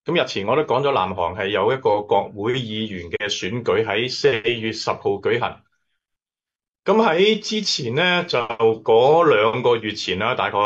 咁日前我都講咗，南韓係有一個國會議員嘅選舉喺4月10號舉行。咁喺之前咧，就嗰2個月前啦，大概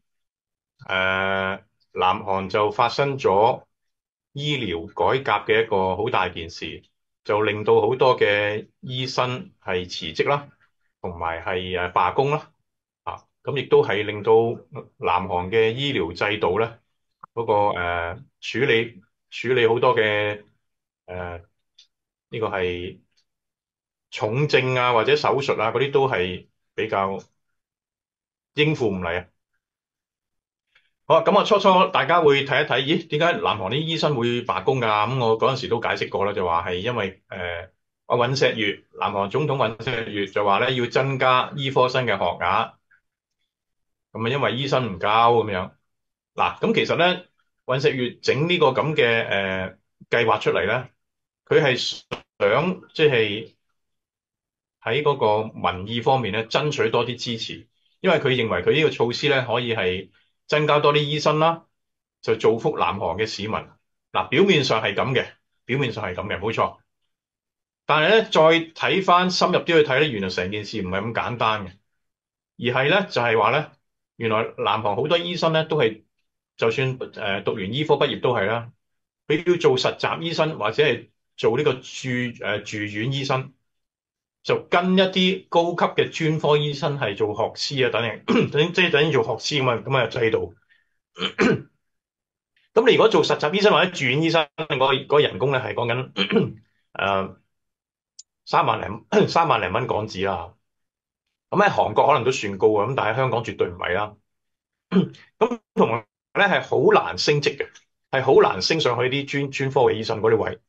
南韓就發生咗醫療改革嘅一個好大件事，就令到好多嘅醫生係辭職啦，同埋係罷工啦。咁亦都係令到南韓嘅醫療制度咧，嗰個處理好多嘅呢個係重症啊或者手術啊嗰啲都係比較應付唔嚟啊。好啊，咁啊初初大家會睇一睇，咦，點解南韓啲醫生會罷工㗎？咁我嗰陣時都解釋過啦，就話係因為阿尹錫悅，南韓總統尹錫悅就話咧要增加醫科生嘅學額，咁啊因為醫生唔夠咁樣。嗱，咁其實咧尹錫悅整呢個咁嘅計劃出嚟咧，佢係想即係喺嗰個民意方面咧爭取多啲支持，因為佢認為佢呢個措施咧可以係增加多啲醫生啦，就造福南韓嘅市民。嗱，表面上係咁嘅，表面上係咁嘅，冇錯。但係咧再睇翻深入啲去睇咧，原來成件事唔係咁簡單嘅，而係咧就係話咧，原來南韓好多醫生咧都係就算讀完醫科畢業都係啦，佢要做實習醫生或者係做呢個住院醫生。就跟一啲高級嘅專科醫生係做學師啊，等於做學師咁嘅制度。咁你如果做實習醫生或者住院醫生，嗰個人工咧係講緊誒3萬零蚊港紙啦。咁喺韓國可能都算高啊，咁但係香港絕對唔係啦。咁同埋咧係好難升職嘅，係好難升上去啲專科嘅醫生嗰啲位。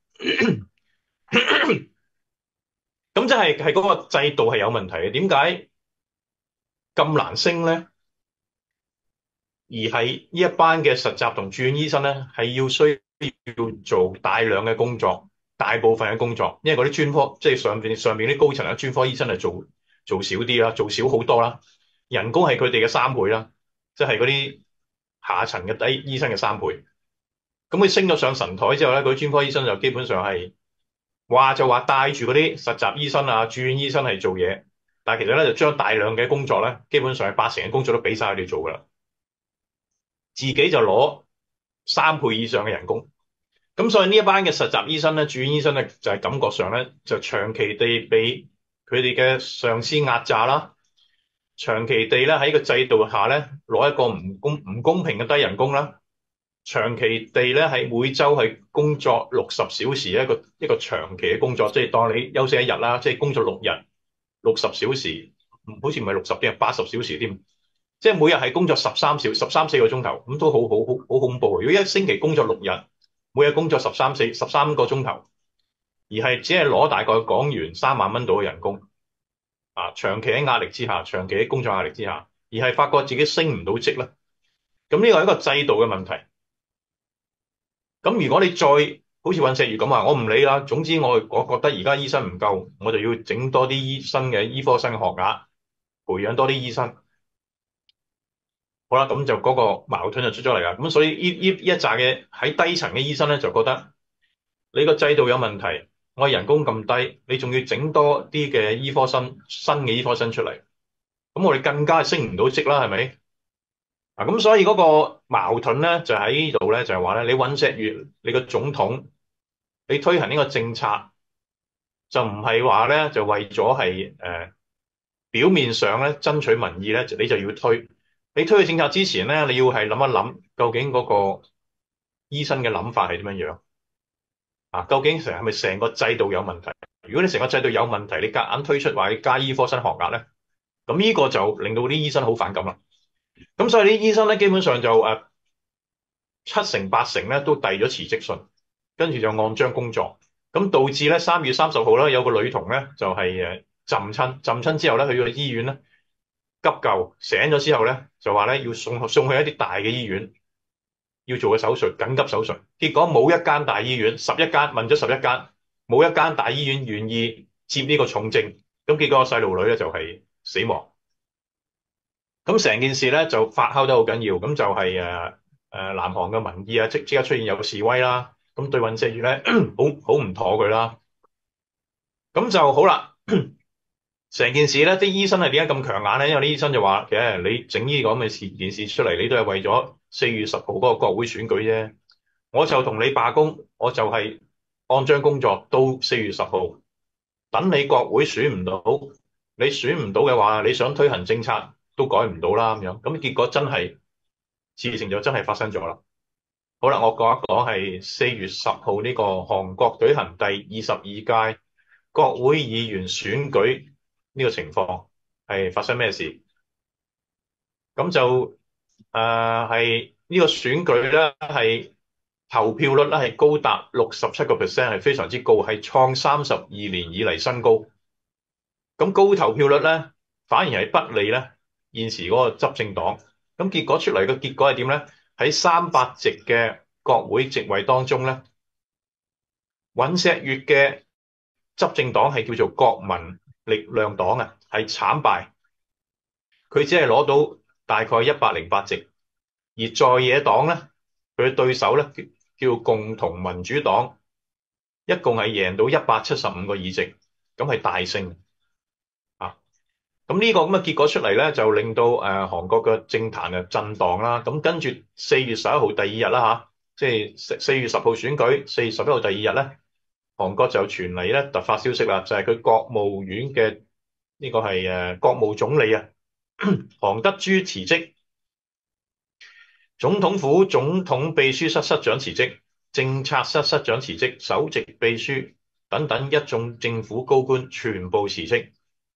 咁即係嗰個制度係有問題嘅。點解咁難升咧？而係呢一班嘅實習同住院醫生咧，係需要做大量嘅工作，大部分嘅工作，因為嗰啲專科即係上邊啲高層嘅專科醫生係做少啲啦，做少好多啦，人工係佢哋嘅3倍啦，即係嗰啲下層嘅低醫生嘅3倍。咁佢升咗上神台之後咧，嗰啲專科醫生就基本上係話帶住嗰啲實習醫生啊、住院醫生係做嘢，但係其實咧就將大量嘅工作咧，基本上係80%嘅工作都俾晒佢哋做噶啦。自己就攞3倍以上嘅人工，咁所以呢一班嘅實習醫生咧、住院醫生咧，就係感覺上咧就長期地俾佢哋嘅上司壓榨啦，長期地咧喺個制度下咧攞一個唔公平嘅低人工啦，長期地咧係每週係工作60小時一個長期嘅工作，即係當你休息1日啦，即係工作6日60小時，好似唔係60添，80小時添。即係每日係工作13、14個鐘頭，咁都好恐怖。如果一星期工作6日，每日工作13個鐘頭，而係只係攞大概港元3萬蚊到嘅人工，長期喺壓力之下，長期喺工作壓力之下，而係發覺自己升唔到職咧，咁呢個係一個制度嘅問題。咁如果你再好似尹錫悅咁話，我唔理啦，總之我覺得而家醫生唔夠，我就要整多啲醫生嘅醫科生嘅學額，培養多啲醫生。好啦，咁就嗰個矛盾就出咗嚟啦。咁所以呢一紮嘅喺低層嘅醫生咧，就覺得你個制度有問題，我人工咁低，你仲要整多啲嘅醫科生，新嘅醫科生出嚟，咁我哋更加升唔到職啦，係咪？咁所以嗰個矛盾咧就喺呢度咧，就係話咧，你尹錫悅，你個總統，你推行呢個政策就唔係話咧，就為咗係表面上咧爭取民意咧，你就要推。你推嘅政策之前咧，你要係諗一諗，究竟嗰個醫生嘅諗法係點樣樣究竟係咪成個制度有問題？如果你成個制度有問題，你夾硬推出話要加醫科生學額咧，咁呢個就令到啲醫生好反感啦。咁所以啲醫生咧，基本上就7成8成咧都遞咗辭職信，跟住就按章工作。咁導致咧3月30號咧有個女童咧就係浸親之後咧去咗醫院咧急救醒咗之後咧就話咧要送去一啲大嘅醫院要做個手術，緊急手術。結果冇一間大醫院11間問咗11間，冇一間大醫院願意接呢個重症。咁結果個細路女咧就係死亡。咁成件事咧就發酵得好緊要，咁就係南韓嘅民意啊，即刻出現有示威啦，咁對尹錫悅咧好唔妥佢啦，咁就好啦。成件事咧，啲醫生係點解咁強硬咧？因為啲醫生就話嘅，你整呢個咁嘅件事出嚟，你都係為咗4月10號嗰個國會選舉啫。我就同你罷工，我就係按章工作到4月10號，等你國會選唔到，你選唔到嘅話，你想推行政策都改唔到啦咁樣。咁結果真係事情就真係發生咗啦。好啦，我講一講係4月10號呢個韓國舉行第22屆國會議員選舉呢個情況係發生咩事？咁就係呢個選舉咧，係投票率咧係高達67%，係非常之高，係創32年以嚟新高。咁高投票率咧，反而係不利咧現時嗰個執政黨。咁結果出嚟嘅結果係點咧？喺300席嘅國會席位當中咧，尹錫悅嘅執政黨係叫做國民力量黨啊，係慘敗，佢只係攞到大概108席，而在野黨咧，佢嘅對手咧叫共同民主黨，一共係贏到175個議席，咁係大勝啊！咁呢個咁嘅結果出嚟咧，就令到韓國嘅政壇啊震盪啦。咁跟住4月11號第二日啦嚇，即係4月10號選舉，4月11號第二日咧，韓國就傳嚟咧突發消息啦，就係佢國務院嘅呢個係國務總理啊，韓德洙辭職，總統府總統秘書室室長辭職，政策室室長辭職，首席秘書等等一眾政府高官全部辭職。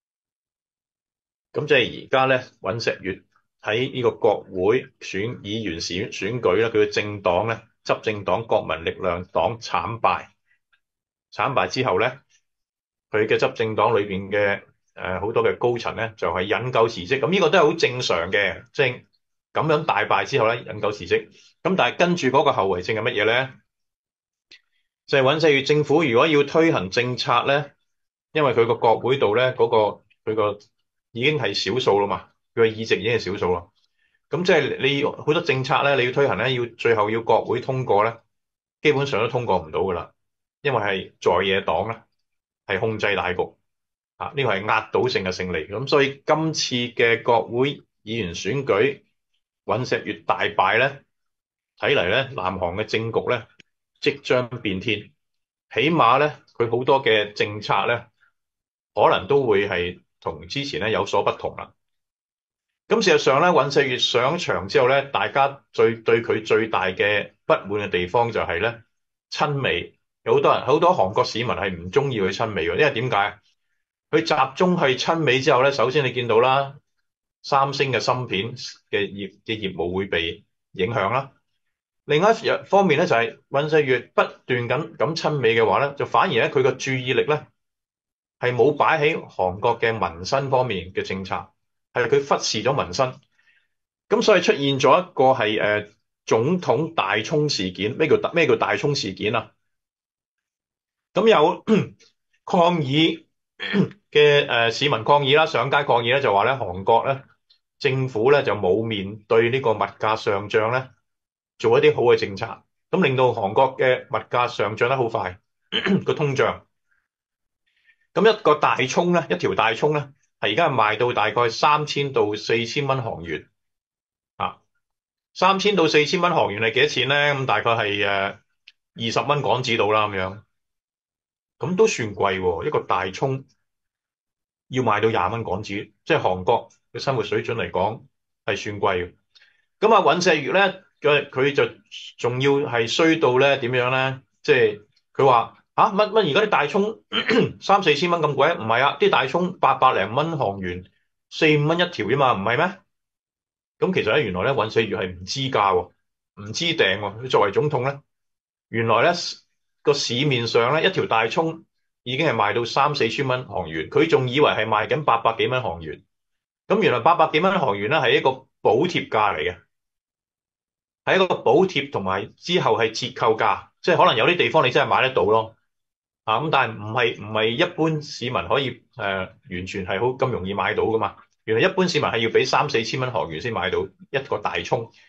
咁即係而家咧，尹錫悅喺呢個國會選議員選舉咧，佢嘅政黨咧，執政黨國民力量黨慘敗。慘敗之後咧，佢嘅執政黨裏邊嘅好多嘅高層咧，就係引咎辭職。咁呢個都係好正常嘅，即係咁樣大敗之後咧，引咎辭職。咁但係跟住嗰個後遺症係乜嘢咧？就係尹錫悅政府如果要推行政策咧，因為佢個國會度咧嗰個佢個已經係少數啦嘛，佢嘅議席已經係少數啦。咁即係你好多政策咧，你要推行咧，最後要國會通過咧，基本上都通過唔到噶啦，因為係在野黨咧係控制大局啊，呢個係壓倒性嘅勝利。咁所以今次嘅國會議員選舉，尹錫悅大敗咧，睇嚟咧南韓嘅政局咧即將變天，起碼咧佢好多嘅政策咧可能都會係同之前咧有所不同啦。咁事實上咧，尹錫悅上場之後咧，大家對佢最大嘅不滿嘅地方就係咧親美，有好多人好多韓國市民係唔中意佢親美嘅，因為點解？佢集中去親美之後咧，首先你見到啦，三星嘅芯片嘅業務會被影響啦。另一方面咧，就係尹錫悅不斷咁親美嘅話咧，就反而咧佢個注意力咧係冇擺喺韓國嘅民生方面嘅政策，係佢忽視咗民生。咁所以出現咗一個係總統大衝事件。咩叫大衝事件啊？咁有抗議嘅市民抗議啦，上街抗議咧就話咧韓國咧政府咧就冇面對呢個物價上漲咧做一啲好嘅政策，咁令到韓國嘅物價上漲得好快個通脹。咁一個大葱咧，一條大葱咧係而家係賣到大概3000到4000蚊韓元啊。3000到4000蚊韓元係幾多錢咧？咁大概係20蚊港紙到啦咁樣，咁都算貴喎。一個大葱要賣到20蚊港紙，即係韓國嘅生活水準嚟講係算貴嘅。咁啊，尹錫悅咧，佢就仲要係衰到咧點樣咧？即係佢話乜而家啲大葱3、4千蚊咁貴？唔係啊，啲大葱800零蚊韓元，4、5蚊一條啫嘛，唔係咩？咁其實咧，原來咧尹錫悅係唔知價喎，唔知訂喎。佢作為總統咧，原來咧個市面上咧一條大葱已經係賣到3、4千蚊韓元，佢仲以為係賣緊800幾蚊韓元。咁原來800幾蚊韓元咧係一個補貼價嚟嘅。係一個補貼同埋之後係折扣價，即係可能有啲地方你真係買得到咯，咁但係唔係一般市民可以完全係好咁容易買到噶嘛？原來一般市民係要俾3、4千蚊韓元先買到一個大葱。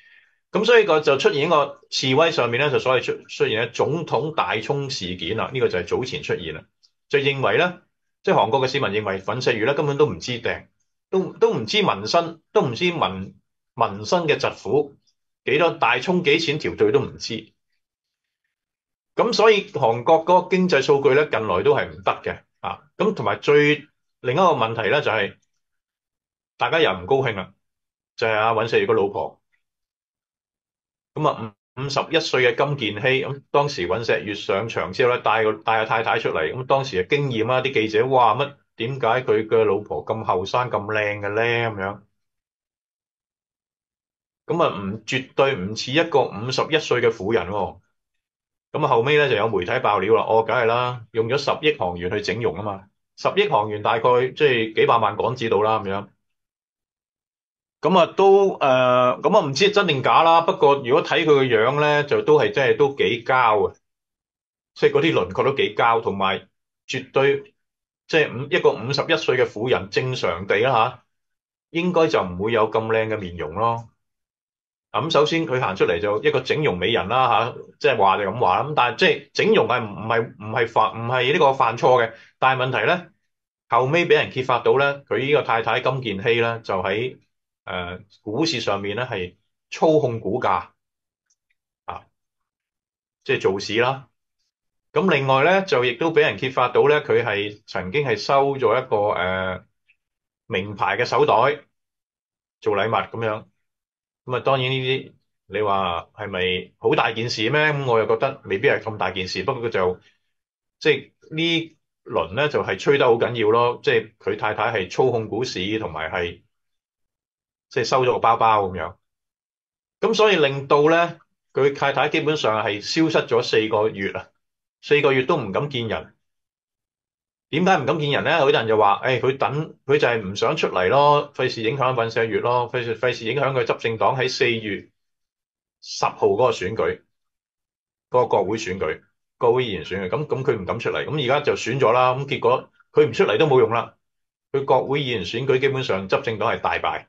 咁所以個就出現一個示威上面咧，就所謂出現咧總統大衝事件啦。呢個就係早前出現啦，就認為咧，即係韓國嘅市民認為尹錫悅咧根本都唔知掟，都唔知民生，都唔知民生嘅疾苦幾多，大衝幾錢條罪都唔知。咁所以韓國嗰個經濟數據咧近來都係唔得嘅啊。咁同埋另一個問題咧就係大家又唔高興啦，就係阿尹錫悅個老婆。咁啊，51歲嘅金建希，咁當時尹錫悅上場之後咧，帶個太太出嚟，咁當時嘅驚豔啦，啲記者哇點解佢嘅老婆咁後生咁靚嘅咧？咁樣，咁啊絕對唔似一個51歲嘅婦人喎。咁啊後尾咧就有媒體爆料啦，哦，梗係啦，用咗10億韓元去整容啊嘛，10億韓元大概即係幾百萬港紙到啦咁樣。咁啊咁啊唔知真定假啦。不過如果睇佢個樣咧，就都係真係都幾膠啊。即係嗰啲輪廓都幾膠，同埋絕對即係一個51歲嘅婦人，正常地啦嚇，應該就唔會有咁靚嘅面容咯。咁首先佢行出嚟就一個整容美人啦嚇，即係話就咁話啦。咁但係即係整容係唔係呢個犯錯嘅，但係問題咧後尾俾人揭發到咧，佢呢個太太金建希咧就喺股市上面咧係操控股價啊，即係做市啦。咁另外咧，就亦都俾人揭發到咧，佢係曾經係收咗一個名牌嘅手袋做禮物咁樣。咁啊，當然呢啲你話係咪好大件事咩？咁我又覺得未必係咁大件事。不過佢就即係呢輪咧，就係吹得好緊要咯。即係佢太太係操控股市，同埋係即係收咗個包包咁樣。咁所以令到咧，佢太太基本上係消失咗4個月啊，4個月都唔敢見人。點解唔敢見人咧？有啲人就話，誒，佢就係唔想出嚟咯，費事影響尹錫悅咯，費事影響佢執政黨喺4月10號嗰個選舉，嗰個國會選舉，國會議員選舉。咁佢唔敢出嚟，咁而家就選咗啦。咁結果佢唔出嚟都冇用啦。佢國會議員選舉基本上執政黨係大敗。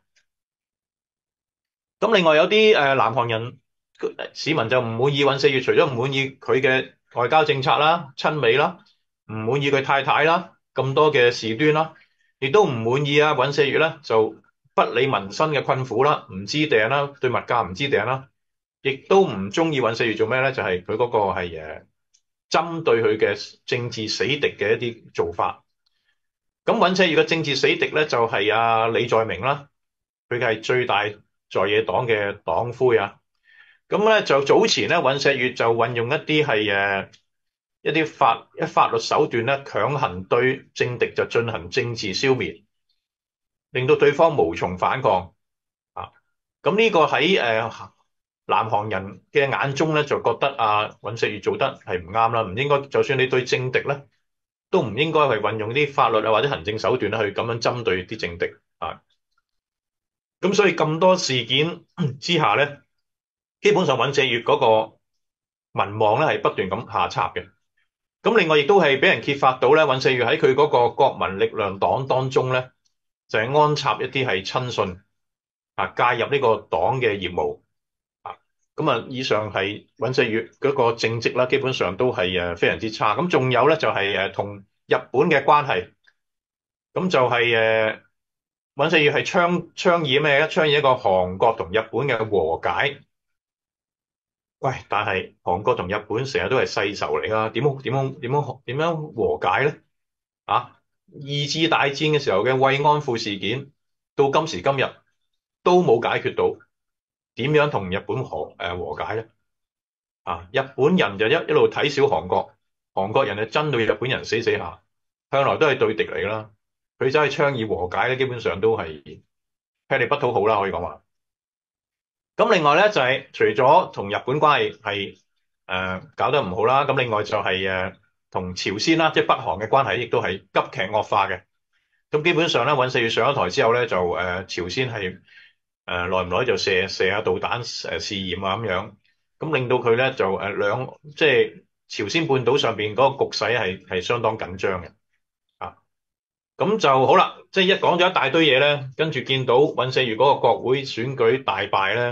咁另外有啲南韓人市民就唔滿意尹錫悅，除咗唔滿意佢嘅外交政策啦、親美啦，唔滿意佢太太啦，咁多嘅事端啦，亦都唔滿意啊尹錫悅咧就不理民生嘅困苦啦，唔知訂啦，對物價唔知訂啦，亦都唔中意尹錫悅做咩咧？就係佢嗰個係針對佢嘅政治死敵嘅一啲做法。咁尹錫悅嘅政治死敵咧就係李在明啦，佢係最大在野黨嘅黨魁啊。咁咧就早前咧，尹錫悅就運用一啲係一啲法律手段咧，強行對政敵就進行政治消滅，令到對方無從反抗啊。咁呢個喺南韓人嘅眼中咧，就覺得尹錫悅做得係唔啱啦，唔應該，就算你對政敵咧，都唔應該係運用啲法律啊或者行政手段去咁樣針對啲政敵啊。咁所以咁多事件之下咧，基本上尹錫悅嗰個民望咧係不斷咁下插嘅。咁另外亦都係俾人揭發到咧，尹錫悅喺佢嗰個國民力量黨當中咧，就係安插一啲係親信介入呢個黨嘅業務啊。咁啊，以上係尹錫悅嗰個政績啦，基本上都係非常之差。咁仲有咧就係同日本嘅關係，咁就係尹錫悅係倡議咩咧？倡議一個韓國同日本嘅和解。喂，但係韓國同日本成日都係世仇嚟㗎，點樣和解咧？二次大戰嘅時候嘅慰安婦事件，到今時今日都冇解決到，點樣同日本和解咧？日本人就一路睇小韓國，韓國人就憎到日本人死死下，向來都係對敵嚟㗎啦。佢走去倡議和解咧，基本上都係吃力不討好啦，可以講話。咁另外咧就係除咗同日本關係係搞得唔好啦，咁另外就係同朝鮮啦，即係北韓嘅關係亦都係急劇惡化嘅。咁基本上咧，尹錫悅上咗台之後咧，就朝鮮係耐唔耐就射下導彈試驗啊咁樣，咁令到佢咧就即係朝鮮半島上邊嗰個局勢係相當緊張嘅啊。咁就好啦，即係一講咗一大堆嘢咧，跟住見到尹錫悅嗰個國會選舉大敗咧。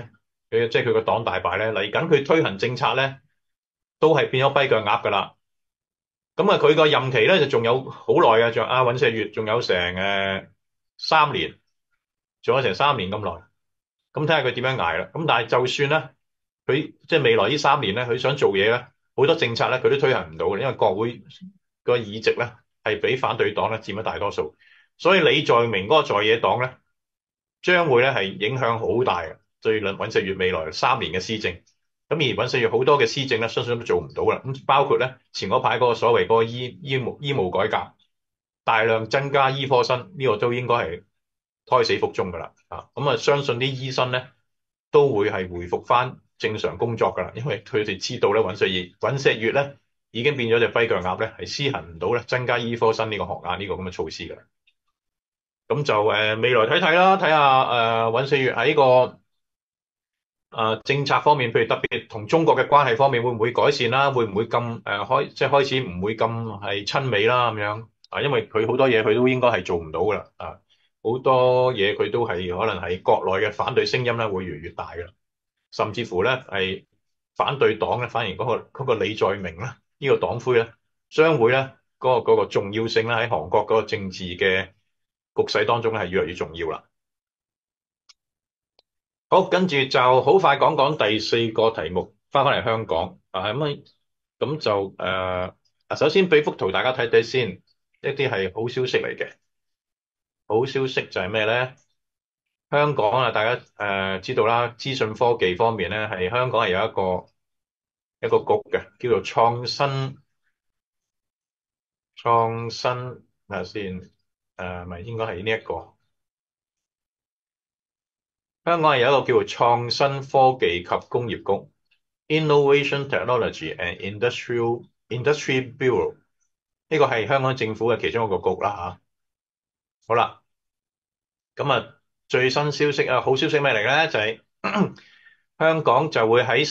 即係佢個黨大敗咧，嚟緊佢推行政策咧，都係變咗跛腳鴨噶啦。咁啊，佢個任期咧就仲有好耐啊，仲阿尹錫悅仲有成三年，仲有成3年咁耐。咁睇下佢點樣捱啦。咁但係就算咧，佢即係未來呢3年咧，佢想做嘢咧，好多政策咧佢都推行唔到嘅，因為國會個議席咧係俾反對黨咧佔咗大多數，所以李在明嗰個在野黨咧將會咧係影響好大嘅，對尹錫悅未來3年嘅施政。咁而尹錫悅好多嘅施政咧，相信都做唔到啦。咁包括咧前嗰排嗰個所謂嗰個醫務改革，大量增加醫科生，呢個都應該係胎死腹中噶啦。咁啊，相信啲醫生咧都會係回復翻正常工作噶啦，因為佢哋知道咧尹錫悅咧已經變咗隻跛腳鴨咧，係施行唔到咧增加醫科生呢個學額呢個咁嘅措施噶啦。咁就未來睇睇啦，睇下尹錫悅喺個政策方面，譬如特別同中國嘅關係方面，會唔會改善啦？會唔會咁即係開始唔會咁係親美啦咁樣啊？因為佢好多嘢佢都應該係做唔到噶啦啊！好多嘢佢都係可能係國內嘅反對聲音咧會越嚟越大噶啦，甚至乎咧係反對黨咧，反而嗰個李在明咧呢個黨魁咧，將會咧嗰個重要性咧喺韓國嗰個政治嘅局勢當中咧係越嚟越重要啦。好，跟住就好快講講第4個題目，翻嚟香港咁就首先俾幅圖大家睇睇先，一啲係好消息嚟嘅。好消息就係咩咧？香港啊，大家知道啦，資訊科技方面咧，係香港係有一個局嘅，叫做創新睇下先，咪應該係呢一個。香港係有一個叫做創新科技及工業局 （Innovation Technology and Industry Bureau），呢個係香港政府嘅其中一個局啦嚇。好啦，咁最新消息好消息咩嚟咧？就係香港就會喺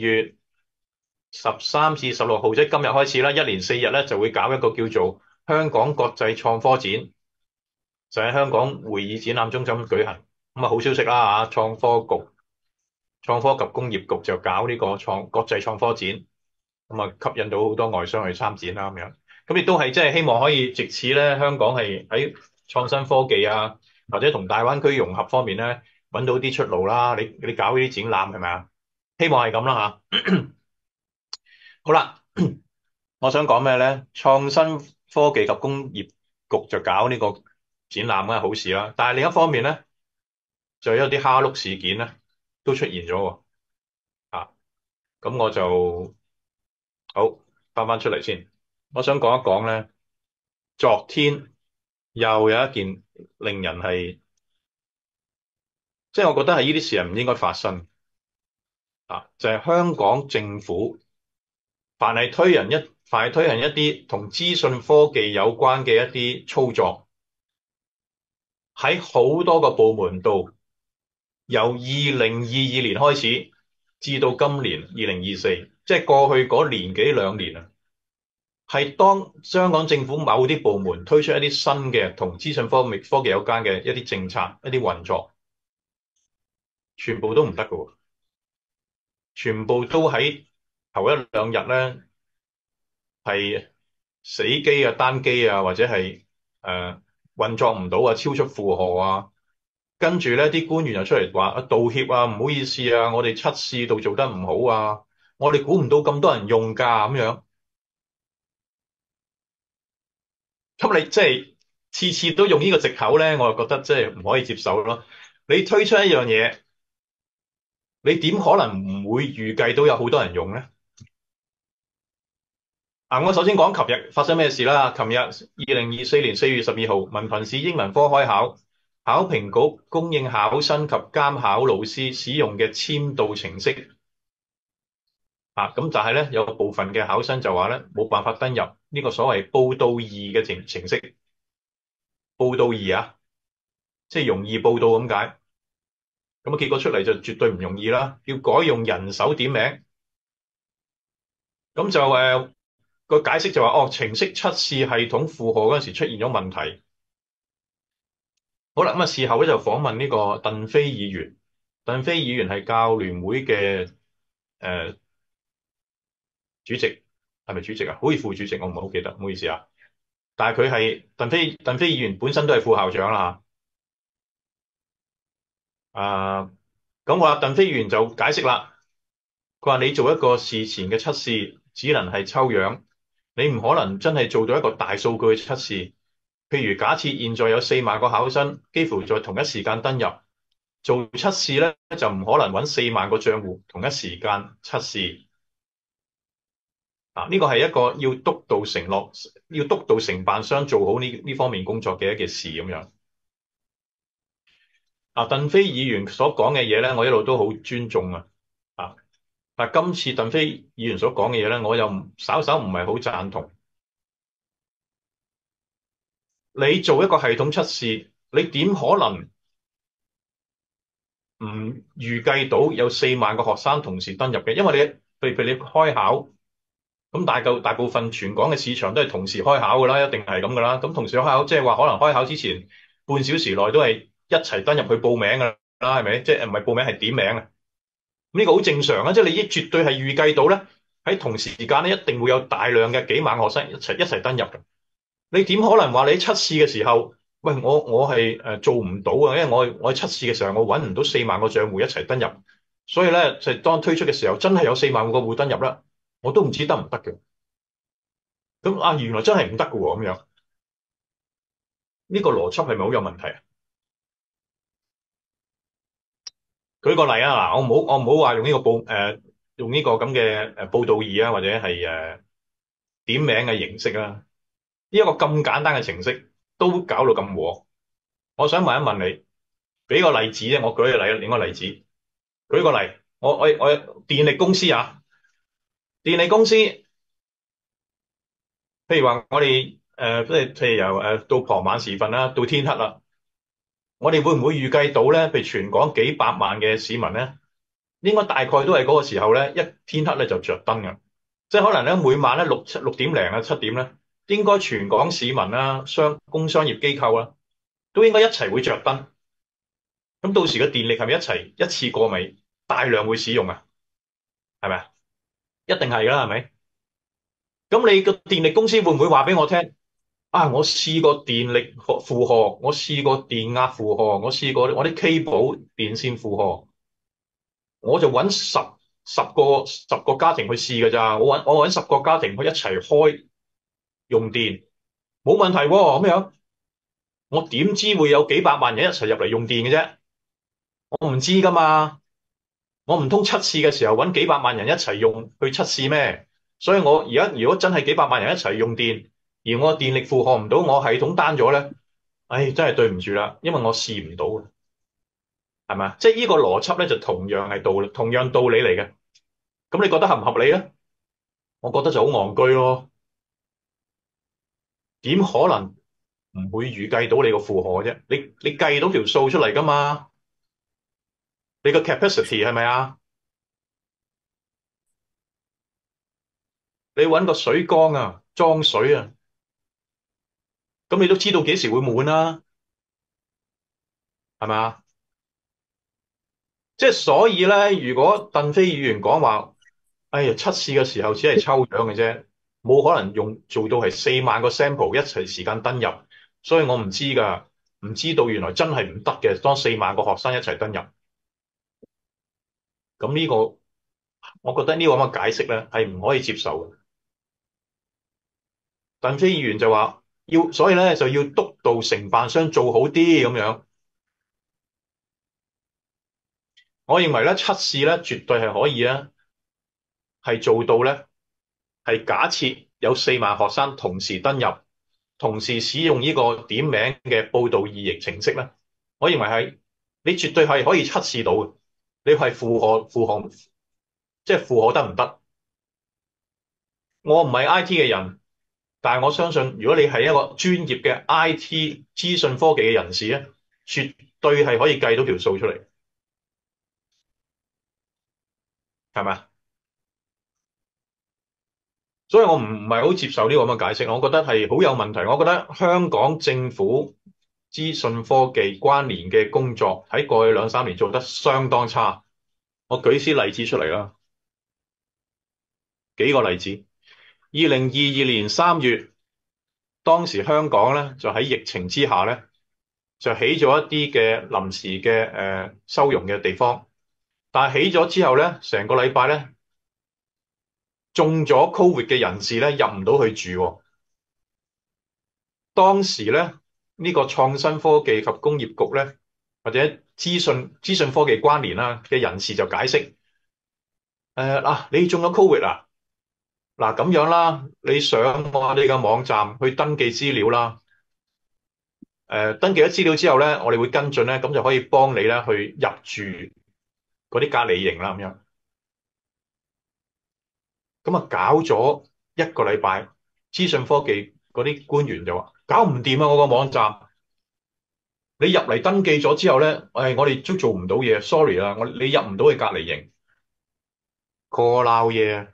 4月13至16號，即係今日開始啦，一連4日咧就會搞一個叫做香港國際創科展，就喺香港會議展覽中心舉行。咁好消息啦嚇，創科及工業局就搞呢個國際創科展，吸引到好多外商去參展啦咁樣。咁亦都係即係希望可以藉此咧，香港係喺創新科技啊，或者同大灣區融合方面咧，揾到啲出路啦。你搞呢啲展覽係咪啊？希望係咁啦嚇。好啦，我想講咩咧？創新科技及工業局就搞呢個展覽梗係好事啦。但係另一方面咧，就有啲蝦碌事件咧都出現咗喎。咁我就好翻出嚟先。我想講一講咧，昨天又有一件令人係，即係我覺得係呢啲事係唔應該發生就係香港政府凡係推行一啲同資訊科技有關嘅一啲操作，喺好多個部門度，由2022年開始至到今年2024，即係過去嗰年幾兩年啊，係當香港政府某啲部門推出一啲新嘅同資訊科技有關嘅一啲政策、一啲運作，全部都唔得㗎喎，全部都喺頭一兩日咧係死機啊、單機啊，或者係運作唔到啊、超出負荷啊，跟住咧啲官員又出嚟話道歉啊、唔好意思啊，我哋測試度做得唔好啊，我哋估唔到咁多人用㗎咁樣。咁你即係次次都用呢個藉口咧，我就覺得即係唔可以接受咯。你推出一樣嘢，你點可能唔會預計到有好多人用咧？我首先講琴日發生咩事啦。琴日2024年4月12號，文憑試英文科開考，考評局供應考生及監考老師使用嘅簽到程式。咁但係咧，有部分嘅考生就話咧冇辦法登入呢個所謂報到易嘅程式，報到易啊，即係容易報到咁解。咁結果出嚟就絕對唔容易啦，要改用人手點名。咁就個解釋就話程式測試系統負荷嗰陣時出現咗問題。好啦，事後咧就訪問呢個鄧飛議員， 鄧飛議員係教聯會嘅主席，係咪主席啊？好似副主席，我唔係好記得，唔好意思啊。但係佢係鄧飛議員本身都係副校長啦嚇。咁我話鄧飛議員就解釋啦，佢話你做一個事前嘅測試，只能係抽樣，你唔可能真係做到一個大數據嘅測試。譬如假設現在有4萬個考生，幾乎在同一時間登入做測試咧，就唔可能揾4萬個賬戶同一時間測試。呢個係一個要督導承諾，要督導承辦商做好呢方面工作嘅一件事咁樣。鄧飛議員所講嘅嘢咧，我一路都好尊重啊。啊，但今次鄧飛議員所講嘅嘢咧，我又稍稍唔係好贊同。你做一個系統測試，你點可能唔預計到有4萬個學生同時登入嘅？因為譬如你開考，咁大部分全港嘅市場都係同時開考㗎啦，一定係咁㗎啦。咁同時開考，即係話可能開考之前半小時內都係一齊登入去報名㗎啦，係咪？即係唔係報名係點名啊？呢個好正常啊，即係你絕對係預計到咧，喺同時間咧一定會有大量嘅幾萬學生一齊登入嘅。你點可能話你喺測試嘅時候，喂，我係做唔到啊？因為我喺測試嘅時候我揾唔到4萬個賬戶一齊登入，所以咧就當推出嘅時候真係有4萬個戶登入啦，我都唔知得唔得嘅。咁原來真係唔得嘅喎，咁樣呢個邏輯係咪好有問題啊？舉個例啊，嗱，我唔好話用呢個用呢個咁嘅報道儀啊，或者係點名嘅形式啊，呢一個咁簡單嘅程式都搞到咁和。我想問一問你，俾個例子咧，我舉個例，另一個例子，舉個例，我電力公司啊，電力公司，譬如話我哋即係譬如由到傍晚時分啦，到天黑啦，我哋會唔會預計到咧？譬如全港幾百萬嘅市民咧，應該大概都係嗰個時候咧，一天黑咧就着燈嘅，即係可能咧每晚咧6點零啊7點咧，應該全港市民啦、工商業機構啦，都應該一齊會着燈。咁到時個電力係咪一次過咪大量會使用啊？係咪啊？一定係㗎啦，係咪？咁你個電力公司會唔會話俾我聽？我試過電力負荷，我試過電壓負荷，我試過我啲 cable 電線負荷，我就揾十個家庭去試㗎咋？我揾10個家庭去一齊開用電，冇問題喎。咁樣我點知會有幾百萬人一齊入嚟用電嘅啫？我唔知㗎嘛。我唔通測試嘅時候揾幾百萬人一齊用去測試咩？所以我而家如果真係幾百萬人一齊用電，而我電力負荷唔到，我系統單咗咧，真係對唔住啦，因為我試唔到嘅，係咪啊？即係呢個邏輯咧就同樣道理嚟嘅。咁你覺得合唔合理咧？我覺得就好戇居咯。點可能唔會預計到你個負荷啫？你計到條數出嚟噶嘛？你個 capacity 係咪啊？你揾個水缸啊，裝水啊，咁你都知道幾時會滿啦，係咪啊？即係所以咧，如果鄧飛議員講話，哎呀，測試嘅時候只係抽樣嘅啫，冇可能做到係4萬個 sample 一齊時間登入，所以我唔知㗎，唔知道原來真係唔得嘅，當4萬個學生一齊登入，咁呢個我覺得呢個咁嘅解釋咧係唔可以接受嘅。鄧飛議員就話所以咧就要督導承辦商做好啲咁樣。我認為咧測試咧絕對係可以啊，係做到咧。係假設有4萬學生同時登入，同時使用呢個點名嘅報道意譯程式咧，我認為係你絕對係可以測試到嘅。你係負荷，即係負荷得唔得？我唔係 IT 嘅人，但係我相信，如果你係一個專業嘅 IT 資訊科技嘅人士咧，絕對係可以計到條數出嚟，係咪啊？所以我唔係好接受呢個咁嘅解釋，我覺得係好有問題。我覺得香港政府資訊科技關聯嘅工作喺過去兩三年做得相當差。我舉些例子出嚟啦，幾個例子。2022年3月，當時香港咧就喺疫情之下咧，就起咗一啲嘅臨時嘅收容嘅地方，但係起咗之後咧，成個禮拜咧中咗 Covid 嘅人士咧入唔到去住喎。當時咧呢個創新科技及工業局咧，或者資訊科技關聯啦嘅人士就解釋，嗱，你中咗 Covid 啊，嗱，咁樣啦，你上我哋嘅網站去登記資料啦。登記咗資料之後咧，我哋會跟進咧，咁就可以幫你咧去入住嗰啲隔離營啦，咁樣。咁啊，搞咗一個禮拜，資訊科技嗰啲官員就話搞唔掂啊！我個網站，你入嚟登記咗之後咧，我哋都做唔到嘢，sorry 啦，你入唔到去隔離營，call 撈嘢。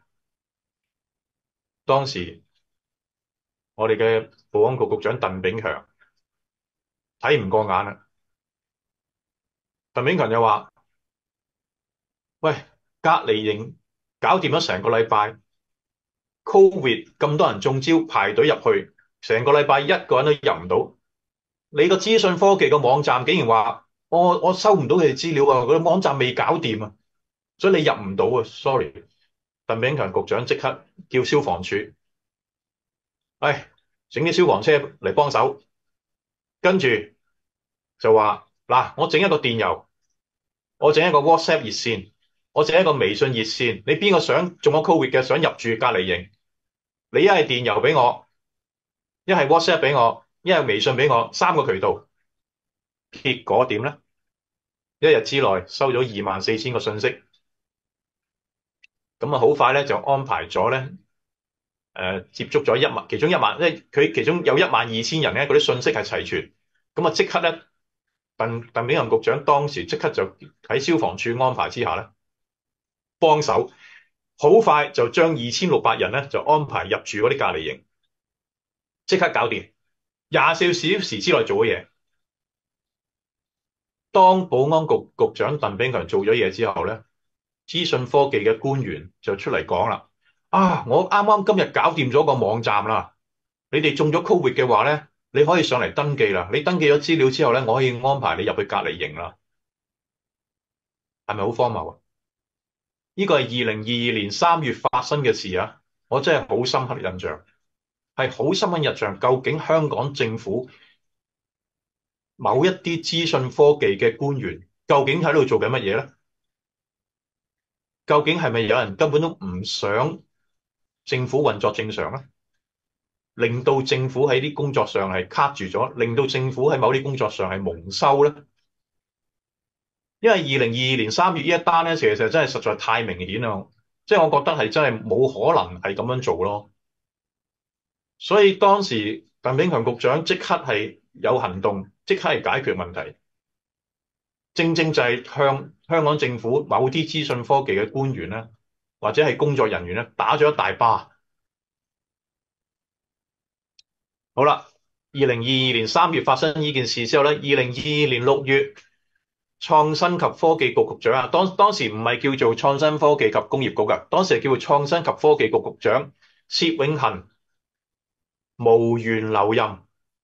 當時我哋嘅保安局局長鄧炳強睇唔過眼啦，鄧炳強就話：喂，隔離營搞掂咗成個禮拜，Covid 咁多人中招排隊入去，成個禮拜一個人都入唔到。你個資訊科技個網站竟然話我收唔到佢哋資料啊，佢個網站未搞掂啊，所以你入唔到啊，sorry。鄧炳強局長即刻叫消防處，整啲消防車嚟幫手，跟住就話嗱，我整一個電郵，我整一個 WhatsApp 熱線，我整一個微信熱線，你邊個想中咗 Covid 嘅想入住隔離營，你一係電郵俾我，一係 WhatsApp 俾我，一係微信俾我，三個渠道。結果點咧？一日之內收咗24,000個信息，咁啊好快咧就安排咗咧，接觸咗其中1萬，即係佢其中有12000人咧，嗰啲信息係齊全，咁啊即刻咧，鄧炳強局長當時即刻就喺消防處安排之下咧，幫手，好快就將2600人咧就安排入住嗰啲隔離營，即刻搞掂，24小時之內做嘅嘢。當保安局局長鄧炳強做咗嘢之後咧，資訊科技嘅官員就出嚟講啦，我啱啱今日搞掂咗個網站啦，你哋中咗 Covid 嘅話咧，你可以上嚟登記啦。你登記咗資料之後咧，我可以安排你入去隔離營啦。係咪好荒謬啊？呢個係2022年3月發生嘅事啊！我真係好深刻印象，係好深刻印象。究竟香港政府某一啲資訊科技嘅官員究竟喺度做緊乜嘢咧？究竟係咪有人根本都唔想政府運作正常咧？令到政府喺啲工作上係卡住咗，令到政府喺某啲工作上係蒙羞咧？因為2022年3月呢一單咧，其實真係實在太明顯啦，即係我覺得係真係冇可能係咁樣做咯。所以當時鄧炳強局長即刻係有行動，即刻係解決問題，正正就係向香港政府某啲資訊科技嘅官員咧，或者係工作人員咧，打咗一大巴。好啦，2022年3月發生呢件事之後咧，2022年6月，創新及科技局局長啊，當時唔係叫做創新科技及工業局噶，當時係叫做創新及科技局局長薛永恒無緣留任，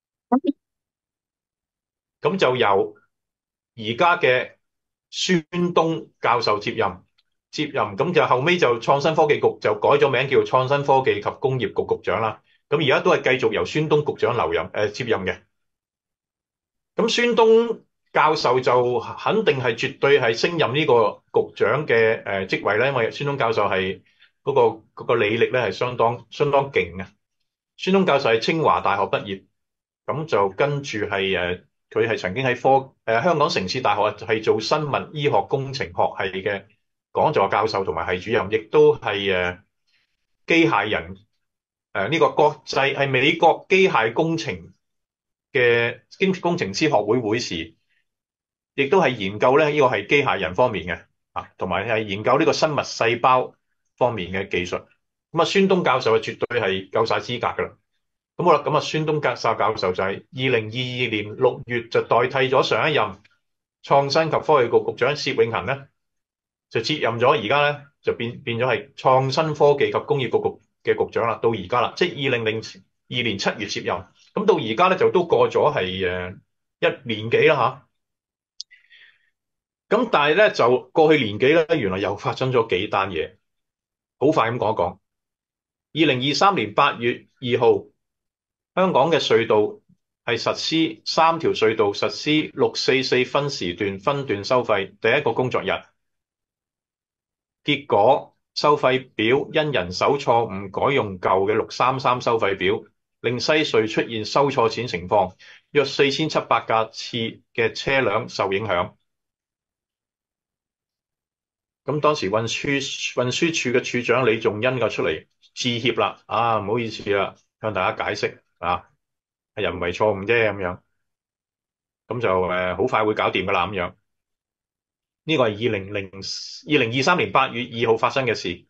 咁就由而家嘅孫東教授接任，咁就後尾就創新科技局就改咗名叫創新科技及工業局局長啦。咁而家都係繼續由孫東局長接任嘅。咁孫東教授就肯定係絕對係升任呢個局長嘅職位咧，因為孫東教授係嗰個履歷咧係相當勁嘅。孫東教授係清華大學畢業，咁就跟住係佢係曾經喺香港城市大學係做生物醫學工程學系嘅講座教授同埋系主任，亦都係機械人呢個國際係美國機械工程嘅工程師學會會士，亦都係研究咧呢個係機械人方面嘅同埋係研究呢個生物細胞方面嘅技術。咁啊，孫東教授啊，絕對係夠晒資格噶啦。 咁好啦，咁啊孫東格薩教授就係2022年6月就代替咗上一任創新及科技局局長薛永恒咧，就接任咗，而家咧就變咗係創新科技及工業局嘅局長啦，到而家啦，即係2002年7月接任，咁到而家咧就都過咗係1年幾啦吓，咁但係咧就過去年幾咧，原來又發生咗幾單嘢，好快咁講一講。2023年8月2號，香港嘅隧道係實施3條隧道實施644分時段分段收費，第一個工作日。結果收費表因人手錯誤改用舊嘅633收費表，令西隧出現收錯錢情況，約4700架次嘅車輛受影響。咁當時運輸署嘅署長李仲恩就出嚟致歉啦，唔好意思啦，向大家解釋係人為錯誤啫咁樣，咁就好快會搞掂噶啦咁樣。呢個係2023年8月2號發生嘅事。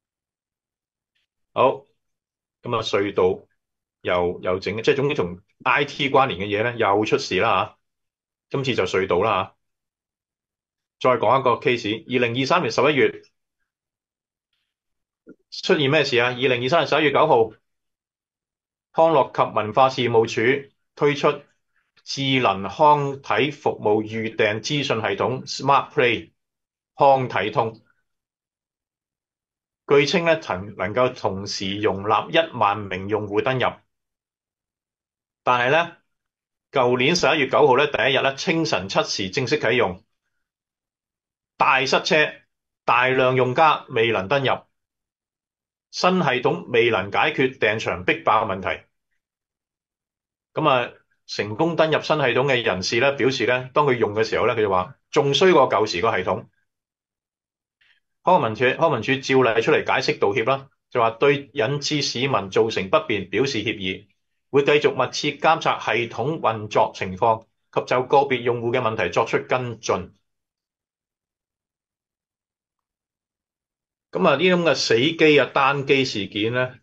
好，咁啊隧道又整，即係總之同 IT 關聯嘅嘢咧又出事啦吓。今次就隧道啦吓。再講一個 case， 2023年11月出現咩事啊？2023年11月9號，康樂及文化事務署推出智能康體服務預訂資訊系統 SmartPlay 康體通，據稱咧能夠同時容納1萬名用戶登入，但係咧舊年11月9號咧第一日咧清晨7時正式啟用，大塞車，大量用家未能登入，新系統未能解決訂場逼爆問題。咁成功登入新系統嘅人士咧表示咧，當佢用嘅時候咧，佢就話仲衰過舊時個系統。康文署照例出嚟解釋道歉啦，就話對引致市民造成不便表示歉意，會繼續密切監察系統運作情況及就個別用戶嘅問題作出跟進。咁呢啲咁嘅死機單機事件咧，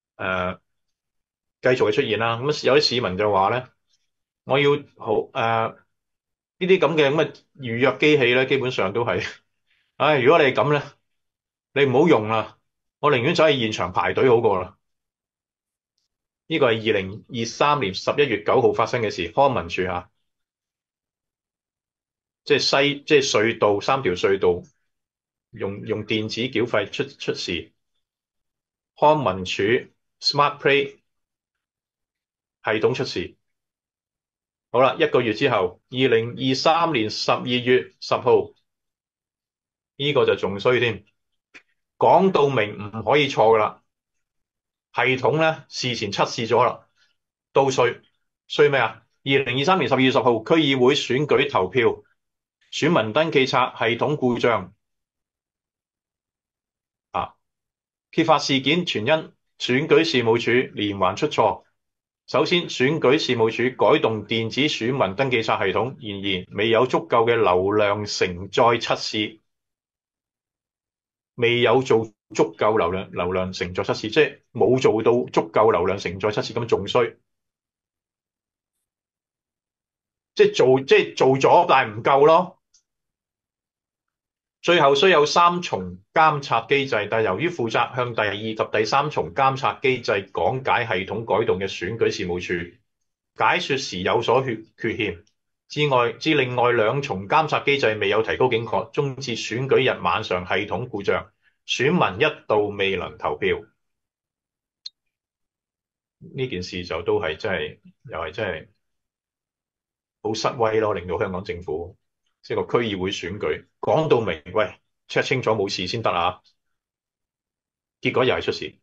繼續嘅出現啦。咁有啲市民就話咧，我要呢啲咁嘅預約機器咧，基本上都係，如果你係咁咧，你唔好用啦，我寧願走去現場排隊好過啦。呢個係2023年11月9號發生嘅事，康文署即係隧道3條隧道用電子繳費出事，康文署 SmartPlay 系統出事。好啦，1個月之後，2023年12月10號，呢個就仲衰添，講到明唔可以錯噶啦，系統咧事前測試咗啦，都衰咩啊？2023年12月10號區議會選舉投票，選民登記冊系統故障揭發事件全因選舉事務處連環出錯。首先，選舉事務處改動電子選民登記冊系統，然而未有足夠嘅流量承載測試，未有做足夠流量承載測試，即係冇做到足夠流量承載測試，咁仲衰。即係做咗，但係唔夠咯。最後雖有3重監察機制，但由於負責向第2及第3重監察機制講解系統改動嘅選舉事務處解說時有所缺陷，至另外2重監察機制未有提高警覺，終至選舉日晚上系統故障，選民一度未能投票。呢件事就都係真係又係真係好失威咯，令到香港政府即係個區議會選舉講到明，喂 check 清楚冇事先得啊，結果又係出事。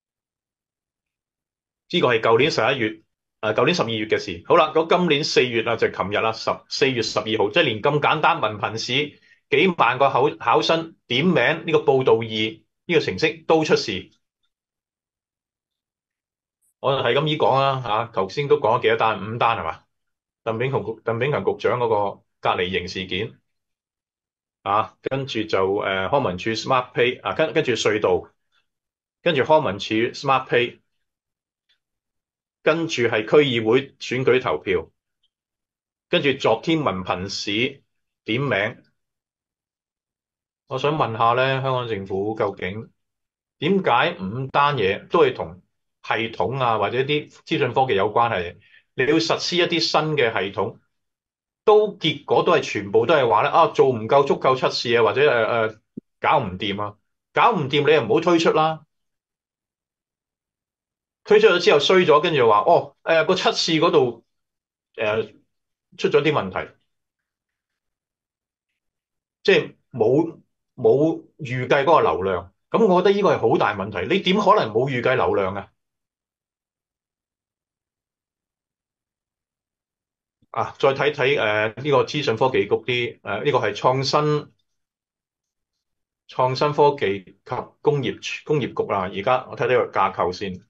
呢個係舊年12月嘅事。好啦，咁今年4月就係琴日啦，4月12號，即係連咁簡單文憑試幾萬個考生點名呢個報道2呢個程式都出事。我係咁意講啦，頭先都講咗幾多單？5單係嘛？鄧炳強局長嗰個隔離營事件跟住就康文署 SmartPay 跟住隧道，跟住康文署 SmartPay。 跟住係區議會選舉投票，跟住昨天文憑試點名。我想問下咧，香港政府究竟點解五單嘢都係同系統啊或者啲資訊科技有關係？你要實施一啲新嘅系統，結果都係全部都係話咧啊，做唔夠足夠測試啊，或者搞唔掂啊，搞唔掂你又唔好推出啦，推出咗之後衰咗，跟住又話哦個測試嗰度誒出咗啲問題，即係冇預計嗰個流量，咁我覺得呢個係好大問題。你點可能冇預計流量啊？啊，再睇睇呢個資訊科技局啲呢個係創新科技及工業局啦。而家我睇睇個架構先，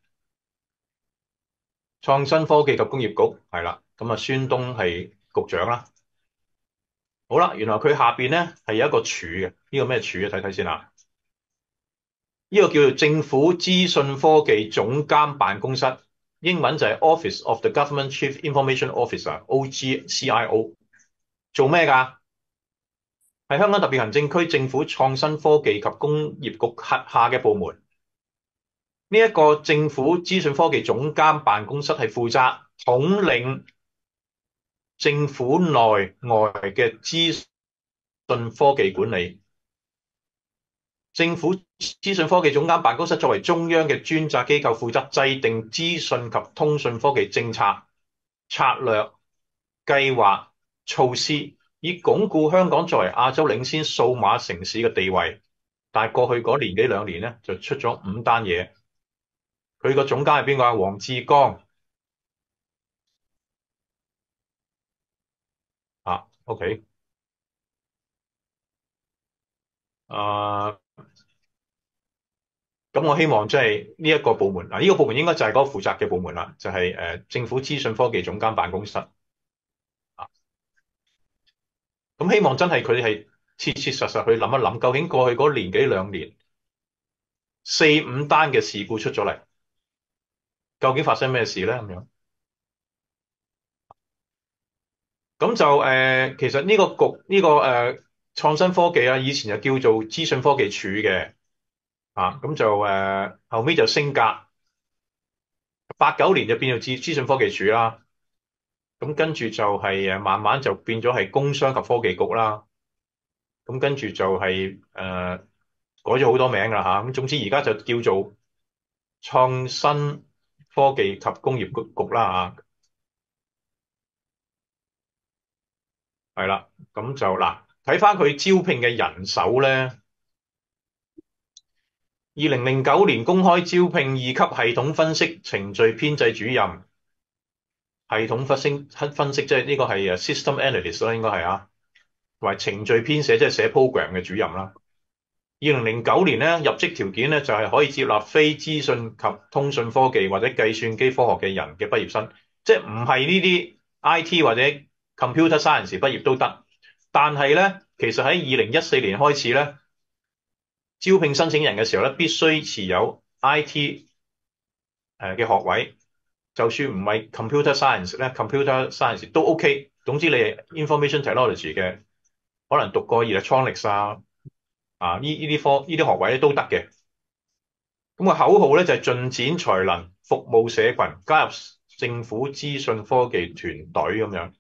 創新科技及工業局係啦，咁啊孫東係局長啦。好啦，原來佢下邊咧係有一個處嘅，呢個咩處啊？睇睇先啊。呢個叫做政府資訊科技總監辦公室，英文就係 Office of the Government Chief Information Officer，OGCIO。做咩㗎？係香港特別行政區政府創新科技及工業局轄下嘅部門。呢一個政府資訊科技總監辦公室係負責統領政府內外嘅資訊科技管理。政府資訊科技總監辦公室作為中央嘅專責機構，負責制定資訊及通訊科技政策、策略、計劃、措施，以鞏固香港作為亞洲領先數碼城市嘅地位。但係過去嗰年幾兩年咧，就出咗五單嘢。佢個總監係邊個啊？黃志剛啊，OK，啊，咁我希望即係呢一個部門，嗱、呢個部門應該就係嗰個負責嘅部門啦，就係、政府資訊科技總監辦公室。啊，咁希望真係佢哋係切切實實去諗一諗，究竟過去嗰年幾兩年四五單嘅事故出咗嚟，究竟發生咩事咧？咁樣咁就其實呢個局呢、個創新科技啊，以前就叫做資訊科技署嘅。啊，咁就後尾就升格，89年就變做資訊科技署啦。咁跟住就係慢慢就變咗係工商及科技局啦。咁跟住就係改咗好多名啦嚇。咁總之而家就叫做創新科技及工業局啦嚇。係啦，咁就嗱睇翻佢招聘嘅人手咧，2009年公開招聘二級系統分析程序編製主任。系統分析即係呢個係system analyst 啦，應該係啊，同埋程序編寫即係寫 program 嘅主任啦。2009年咧入職條件咧就係可以接納非資訊及通訊科技或者計算機科學嘅人嘅畢業生，即係唔係呢啲 IT 或者 computer science 畢業都得。但係咧，其實喺2014年開始咧，招聘申請人嘅時候咧，必須持有 IT 嘅學位。就算唔係 computer science 咧，computer science 都 OK。總之你係 information technology 嘅，可能讀過 electronics 呢啲學位咧都得嘅。咁個口號咧就係進展才能，服務社群，加入政府資訊科技團隊咁樣。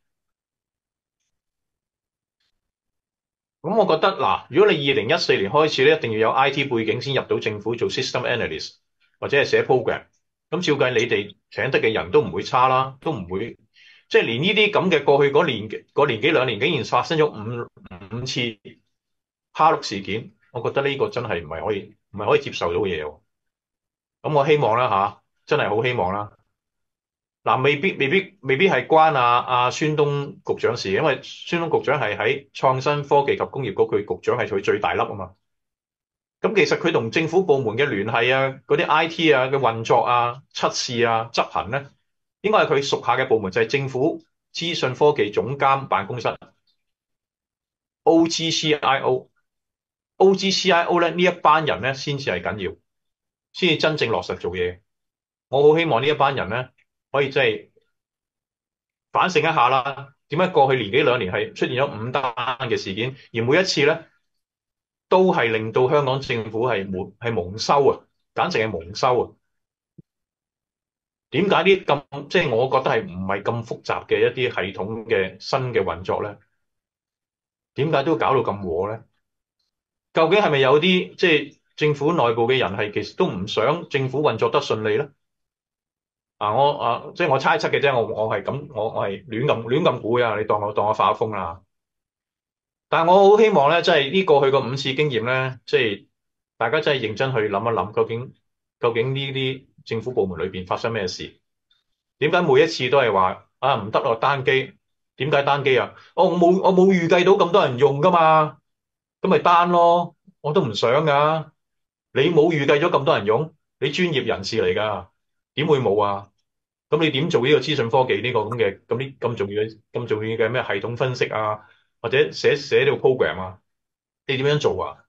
咁我覺得嗱，如果你2014年開始咧，一定要有 IT 背景先入到政府做 system analyst 或者係寫 program。咁照計你哋請得嘅人都唔會差啦，都唔會即係連呢啲咁嘅過去嗰年幾兩年，竟然發生咗五次蝦碌事件，我覺得呢個真係唔係可以接受到嘅嘢喎。咁我希望啦吓，真係好希望啦。嗱，未必係關孫東局長事，因為孫東局長係喺創新科技及工業局，佢局長係佢最大粒啊嘛。咁其實佢同政府部門嘅聯繫啊，嗰啲 IT 啊嘅運作啊、測試啊、執行咧，應該係佢屬下嘅部門，就係政府資訊科技總監辦公室 OGCIO。OGCIO 咧呢一班人咧先至係緊要，先至真正落實做嘢。我好希望呢一班人咧可以即係反省一下啦。點解過去年幾兩年係出現咗5單嘅事件，而每一次咧都係令到香港政府係蒙羞啊，簡直係蒙羞啊！點解呢咁即係我覺得係唔係咁複雜嘅一啲系統嘅新嘅運作咧？點解都要搞到咁禍咧？究竟係咪有啲即係政府內部嘅人係其實都唔想政府運作得順利咧？即係我猜測嘅啫，我係咁，我係亂咁估呀，你當我發咗瘋啦。但係我好希望咧，即係呢過去個5次經驗咧，即係大家真係認真去諗一諗，究竟呢啲政府部門裏邊發生咩事？點解每一次都係話啊唔得咯，單機？點解單機啊？我冇預計到咁多人用噶嘛，咁咪單咯，我都唔想噶。你冇預計咗咁多人用，你專業人士嚟噶，點會冇啊？咁你點做呢個資訊科技呢個咁重要嘅咩系統分析啊，或者寫呢個 program 啊？你點樣做啊？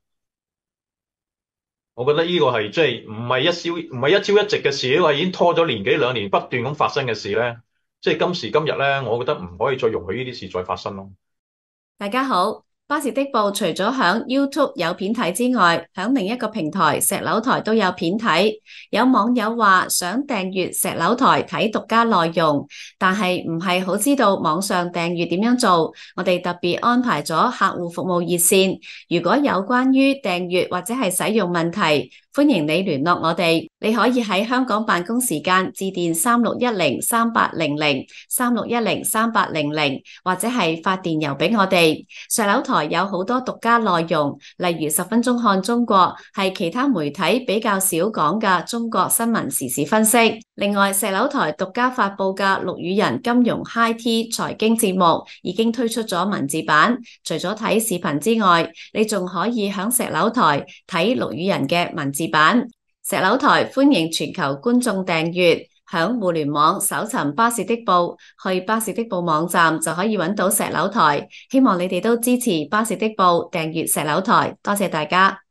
我覺得呢個係即係唔係一朝一夕嘅事，呢個已經拖咗年幾兩年不斷咁發生嘅事咧。即係今時今日咧，我覺得唔可以再容許呢啲事再發生咯。 大家好，巴士的報除咗響 YouTube 有片睇之外，響另一個平台石榴台都有片睇。有網友話想訂閱石榴台睇獨家內容，但係唔係好知道網上訂閱點樣做。我哋特別安排咗客戶服務熱線，如果有關於訂閱或者係使用問題，歡迎你聯絡我哋。你可以喺香港辦公時間致電3610380036103800，或者係發電郵俾我哋。石榴台有好多獨家內容，例如10分鐘看中國，係其他媒體比較少講嘅中國新聞時事分析。另外，石榴台獨家發佈嘅陸羽仁金融 High Tea 財經節目已經推出咗文字版，除咗睇視頻之外，你仲可以響石榴台睇陸羽仁嘅文字版。石榴台歡迎全球觀眾訂閱，響互聯網搜尋巴士的報，去巴士的報網站就可以揾到石榴台。希望你哋都支持巴士的報，訂閱石榴台，多謝大家。